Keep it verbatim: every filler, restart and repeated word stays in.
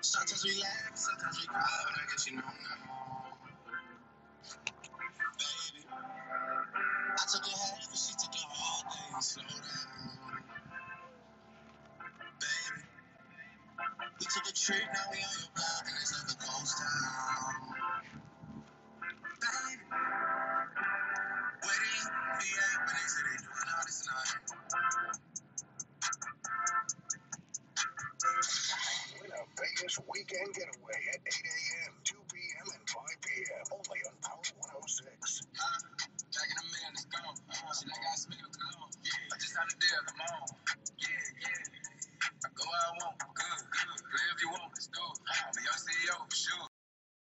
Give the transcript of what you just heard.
Sometimes we laugh, sometimes we cry, but I guess you know now. Baby, I took a half and she took a whole day. Slow down, baby. We took a trip, now we on your block and it's like a ghost town. Baby, where do you be at when they say they doing all this night? Win a Vegas weekend getaway at eight a.m.